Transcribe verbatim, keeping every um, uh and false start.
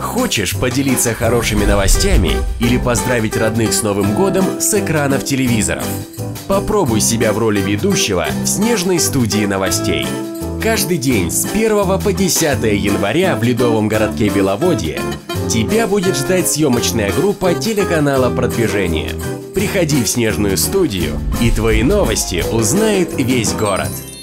Хочешь поделиться хорошими новостями или поздравить родных с Новым годом с экранов телевизоров? Попробуй себя в роли ведущего в снежной студии новостей. Каждый день с первого по десятое января в ледовом городке Беловодье тебя будет ждать съемочная группа телеканала «Продвижение». Приходи в снежную студию, и твои новости узнает весь город.